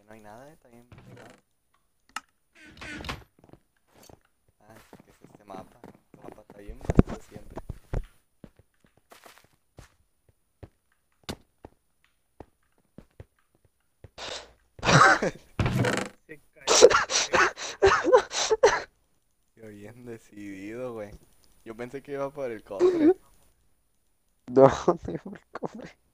no hay nada, está bien pegado. Ah, ¿qué es este mapa? Este mapa está bien vacío siempre. Se cayó. Yo bien decidido, güey. Yo pensé que iba por el cofre. No, no iba por el cofre.